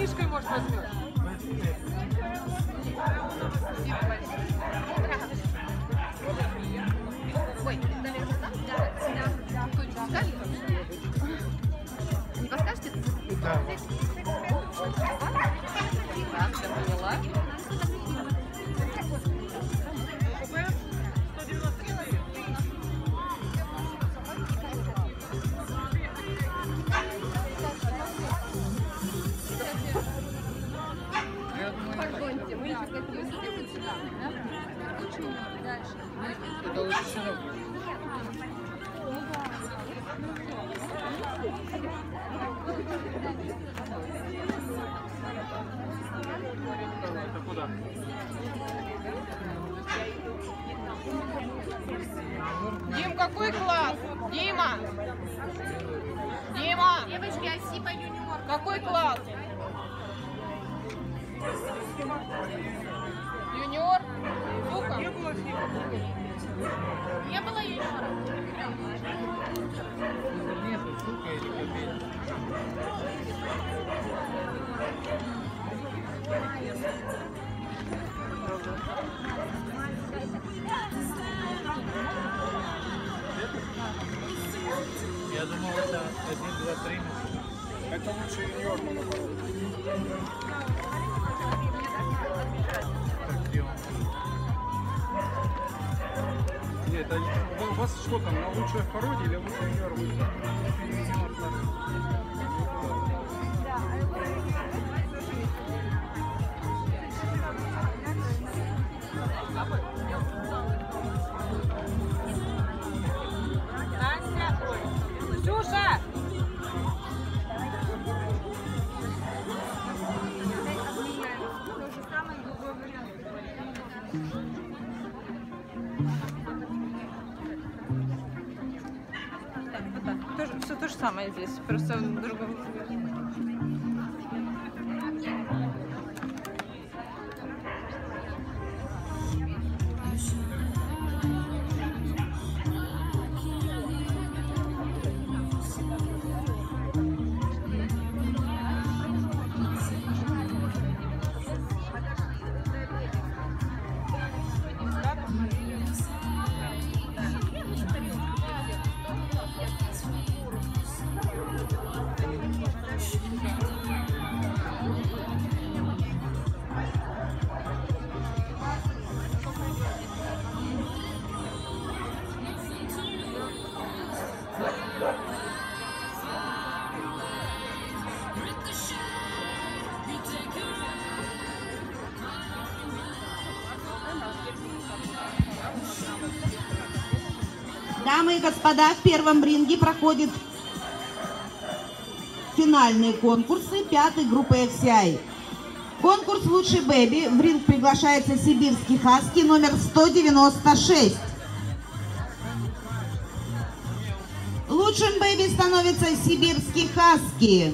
книжкой, может, возьмешь. Ой, не подскажете? Да. Прекрасно, поняла. Пардоньте, вы еще какие сюда, да? Очень дальше. Это лучше всего. Это куда? Дим, какой класс? Дима! Дима! Девочки, Асиба юниор. Какой класс? Юниор? Сука? Не было юниора. Нет, сука или копейка. Я думал, это 1, 2, 3. Это лучший юниор моноборот. Так, где он? Нет, у вас что там, на лучшей породе или лучший юниор выйдет? Юниор, да. Настя! Ой. Ксюша! Все то же самое здесь, просто в другом. Дамы и господа, в первом ринге проходят финальные конкурсы 5-й группы FCI. Конкурс «Лучший бэби». В ринг приглашается сибирский хаски номер 196. Лучшим бэби становится сибирский хаски.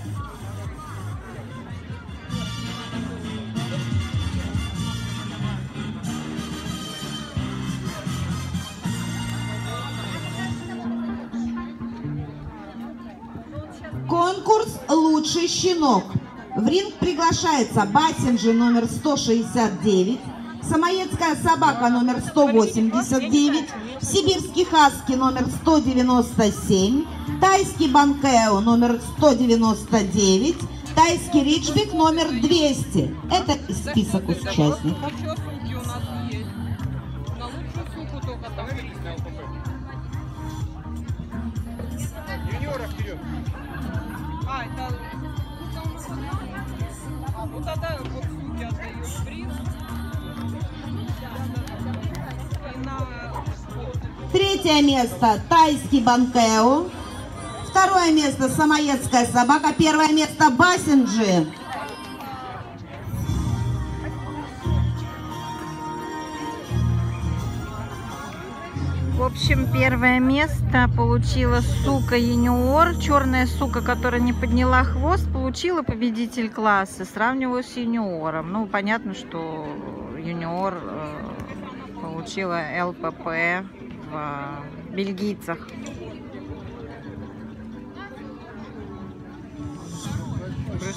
Конкурс «Лучший щенок». В ринг приглашается Бассинджи номер 169, Самоедская собака номер 189, Сибирский хаски номер 197, Тайский банкео номер 199, Тайский ричбек номер 200. Это список участников. Еще суки у нас есть. На лучшую суку только там. Юниора вперед! А, это... А вот тогда вот суки отдаешь приз. И на... Третье место Тайский банкео. Второе место Самоедская собака. Первое место Бассинджи. В общем, первое место получила сука юниор. Черная сука, которая не подняла хвост, получила победитель класса. Сравниваю с юниором. Ну, понятно, что юниор получила ЛПП в бельгийцах.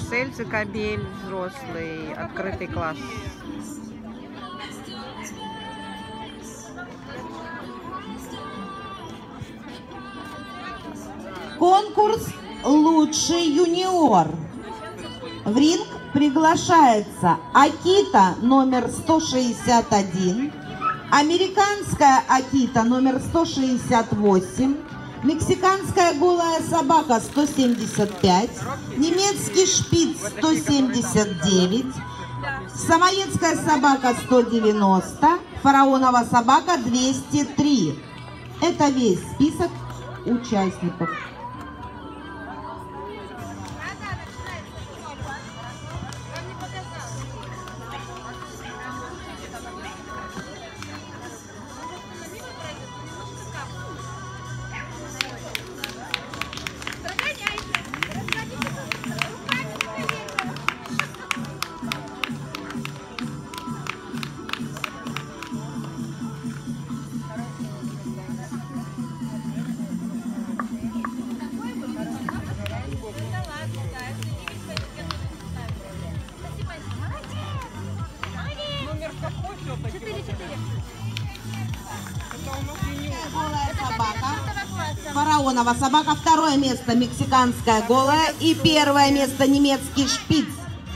Брюссель, Цикабель, взрослый, открытый класс. Конкурс «Лучший юниор». В ринг приглашается Акита номер 161, американская Акита номер 168, мексиканская голая собака 175, немецкий шпиц 179, самоедская собака 190, фараонова собака 203. Это весь список участников. Фараонова собака, второе место мексиканская голая и первое место немецкий шпиц.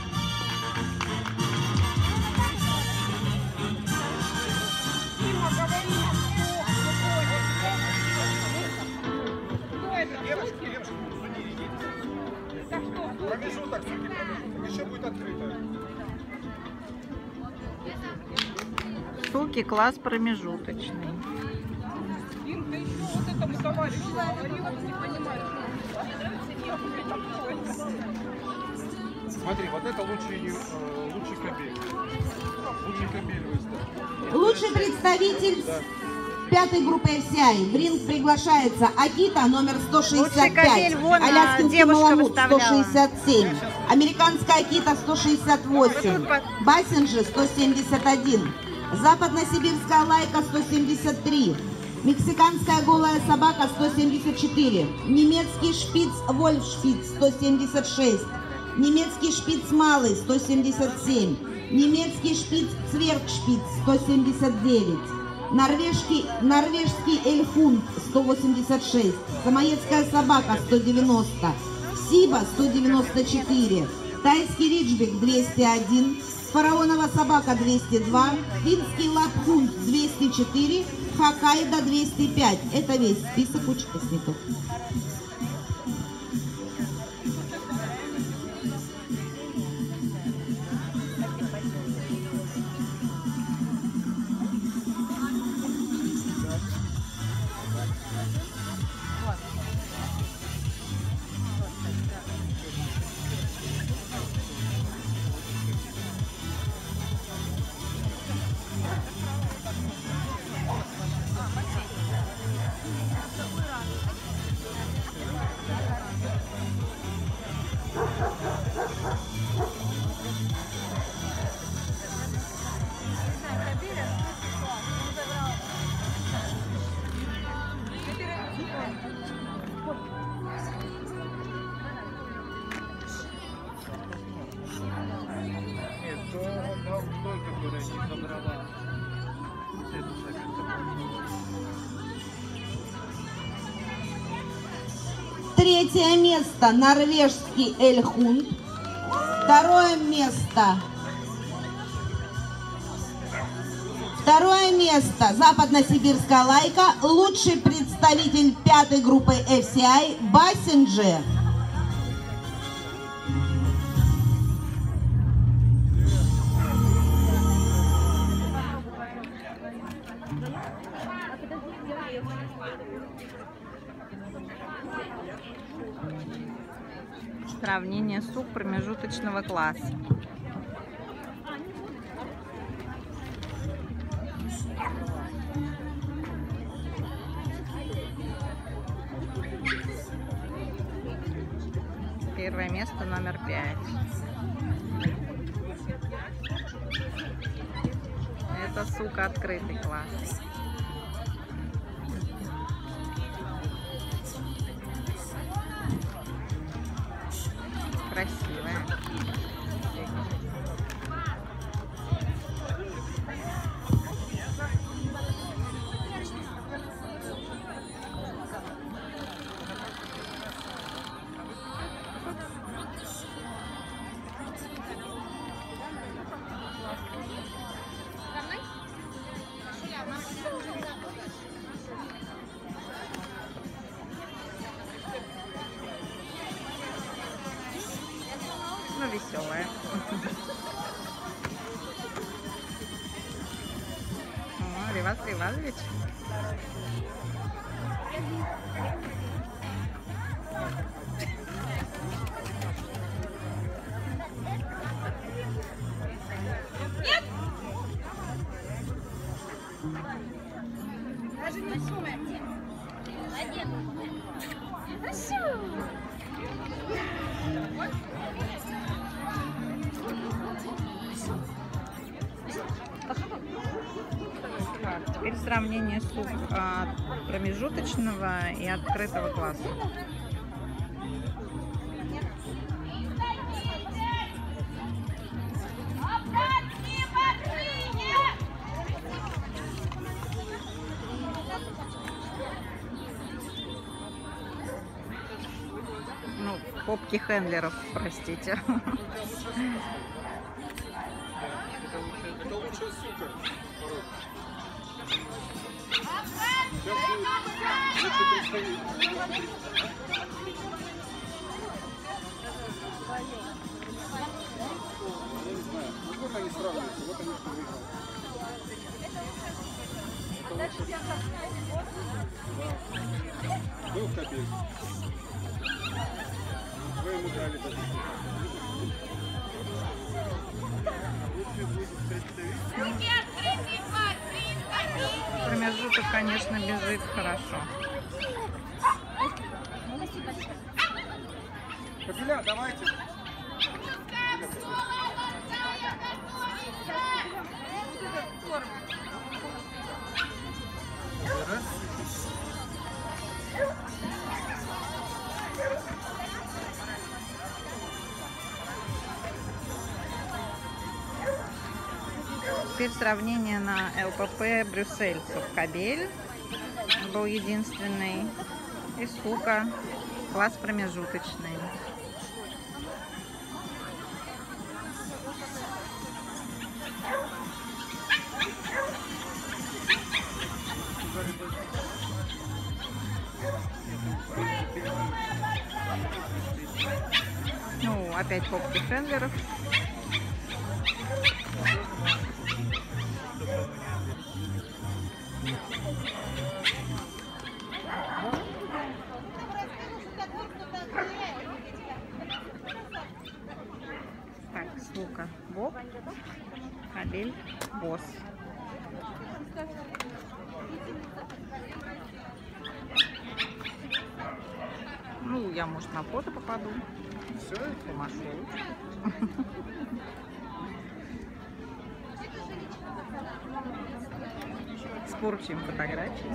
Промежуток, еще будет открыто. Суки, класс промежуточный. Инка еще вот этому товарищу говорила, не понимаешь. Смотри, вот это лучший кабель. Лучший кабель выставил. Лучший представитель пятой группы FCI. В ринг приглашается Акита номер 165, аляскинский маламут 167, американская Акита 168, Бассенджи 171, западносибирская лайка 173, мексиканская голая собака 174, немецкий шпиц Вольфшпиц 176, немецкий шпиц малый 177, немецкий шпиц Цверкшпиц 179, норвежский эльхунд 186, самоедская собака 190, Сиба 194, тайский риджбек 201, фараонова собака 202, финский лапхунд 204, Хоккайдо 205. Это весь список участников. Третье место норвежский эльхунд. Второе место западносибирская лайка. Лучший представитель пятой группы FCI Бассенджи. Сравнение сук промежуточного класса. Первое место номер 5. Это сука открытый класс. Красивая. веселая. О, Ривас Ривазович. Теперь сравнение суп от промежуточного и открытого класса. Ну, попки хендлеров, простите. Это лучшая сука. Сейчас будет лучший представитель. Я не знаю. Вот они сравниваются, вот они что выиграли. Был капель. Вы ему дали победить. Промежуток, конечно, бежит хорошо. Капеля, давайте. Теперь сравнение на ЛПП брюссельцев. Кабель был единственный. И сука. Класс промежуточный. Ну, опять попки хендлеров. Так, сука, боб, кабель, босс. Ну, я, может, на фото попаду. Все, Помашу. Спорчим фотографии.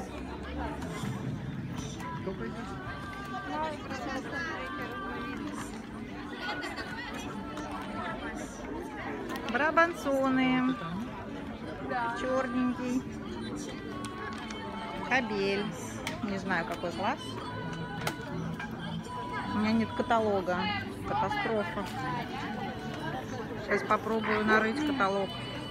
Брабанцоны. Черненький. Кабель. Не знаю, какой класс. У меня нет каталога. Катастрофа. Сейчас попробую нарыть каталог.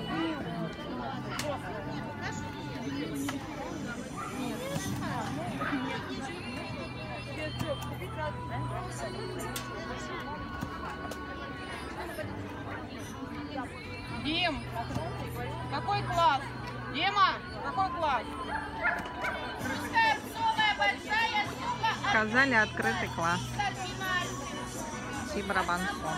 Дим, какой класс? Дима, какой класс? Сказали открытый класс. Брабансон.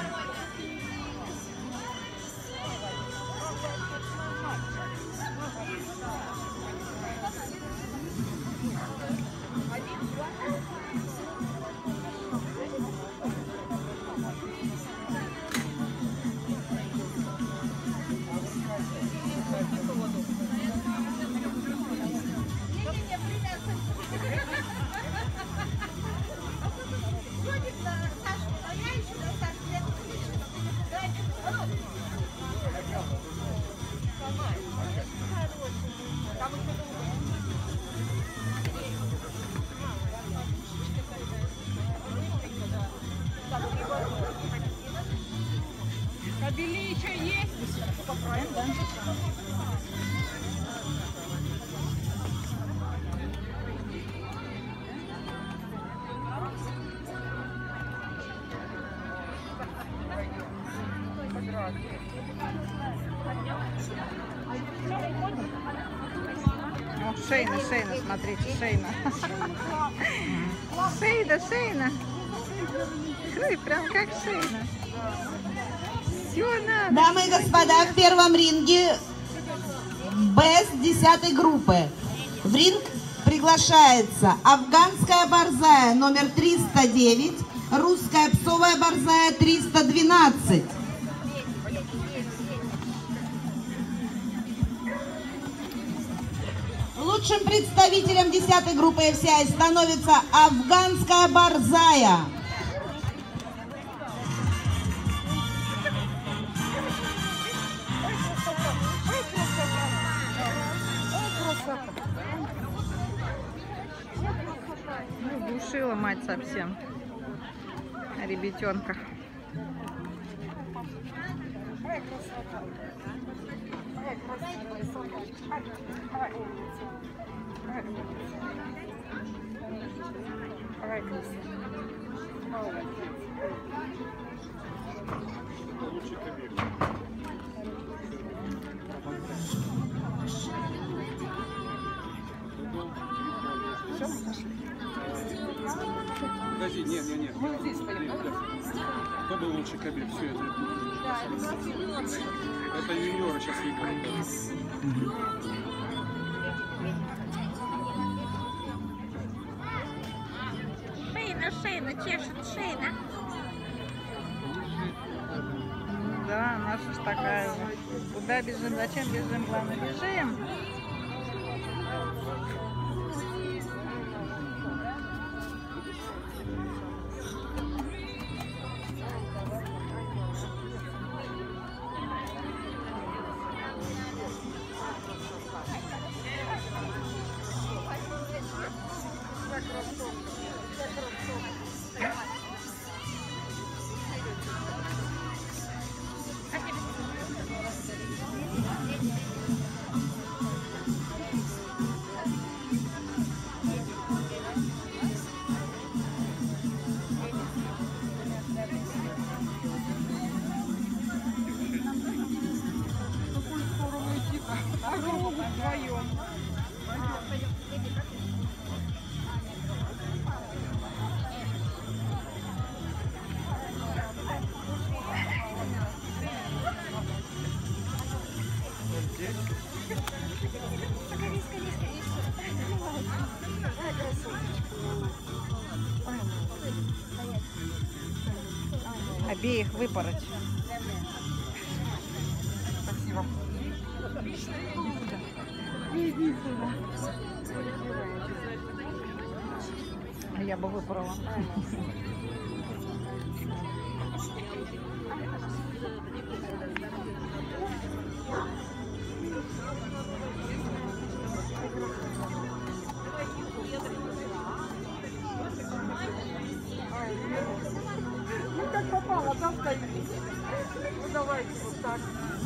Шейна, Шейна, смотрите, Шейна. Шейна. Ой, прям как Шейна. Все надо. Дамы и господа, в первом ринге без 10 группы. В ринг приглашается афганская борзая номер 309, русская псовая борзая 312. Лучшим представителем 10 группы FCI становится афганская борзая. Ну, душила мать совсем ребятенка. Подожди, нет. Мы здесь стоим, да? Кто был лучший Кабир? Все это. Это юниоры сейчас выиграют. Шейна, чешет Шейна. Да, наша ж такая же. Куда бежим, зачем бежим, главное бежим. Вдвоем. Обеих выпороть. Спасибо. Я бы выпорола. Ну как попало, да, стоит? Ну давайте вот так.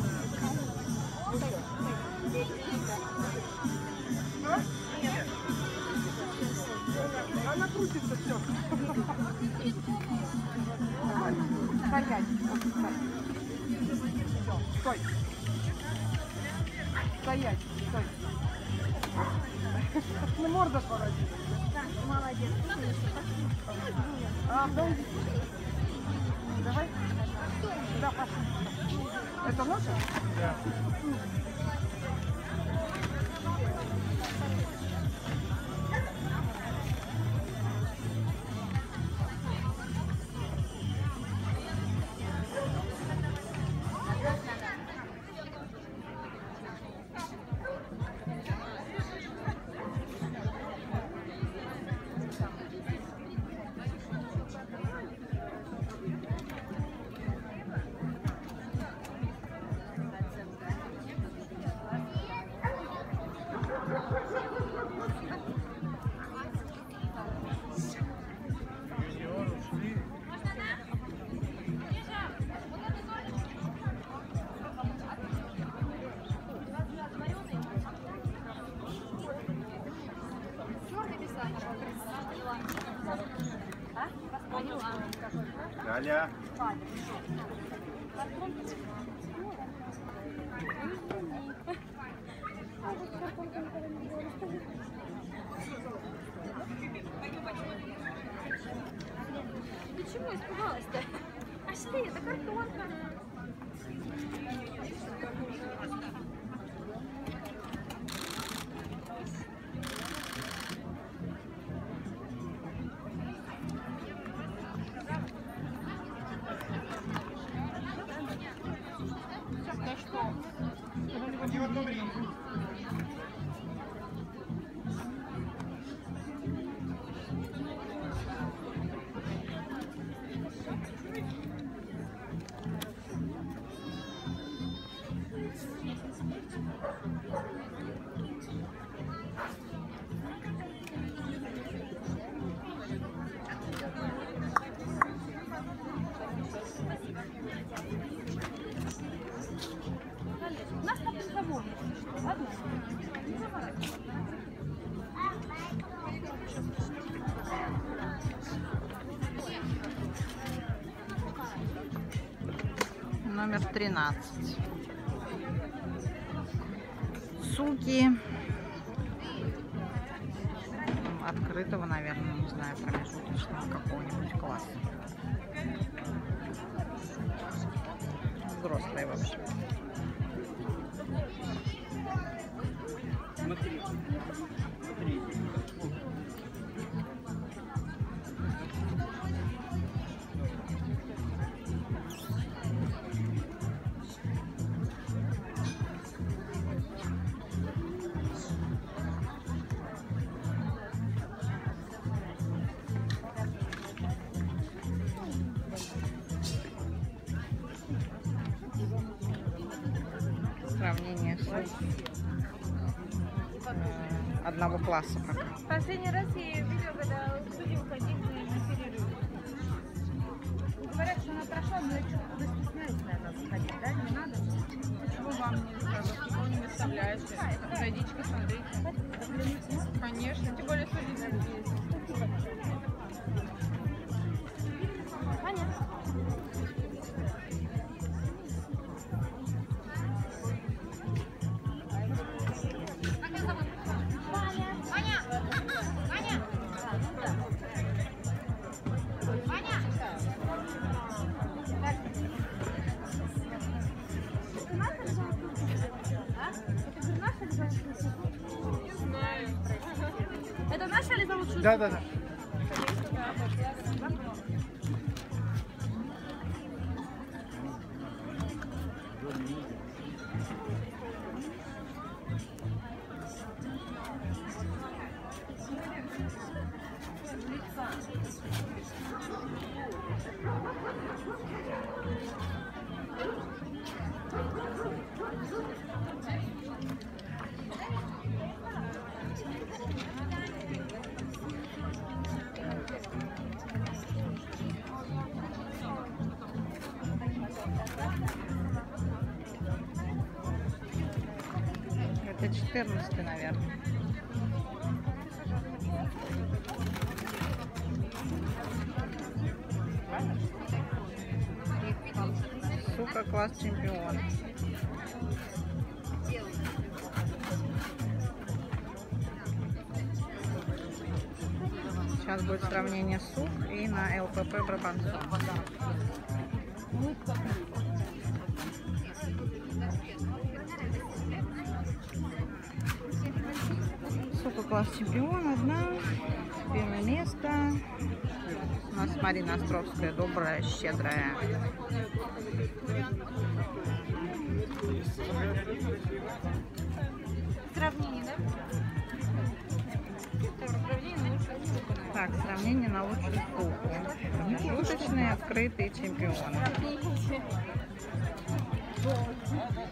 Она крутится все. Стоять. Стой. Стоять. Стой. Ну морда породи. Молодец. Да, давай. Да, пошли. Это наша? Да. Галя. номер 13. Суки открытого, наверное, не знаю, промежуточного какого-нибудь класса. Взрослые, в общем. Смотри. Сравнение с одного класса пока. Последний раз я видела, когда судьи уходили на перерыв. Говорят, что она прошла, но я что-то стесняюсь, наверное, заходить, да? Не надо? Почему вам не надо? Никого не выставляете? Зайдите, посмотрите. Конечно, тем более судьи есть. Это наша или зовут Шуша? Да. Это 14, наверное. Сука, класс чемпион. Сейчас будет сравнение СУК и на ЛПП Брабанцов. Сука, класс чемпион, одна. Первое место. У нас Марина Островская, добрая, щедрая. Сравнение, да? Так, сравнение на лучшую суку. Промежуточные, открытые чемпионы.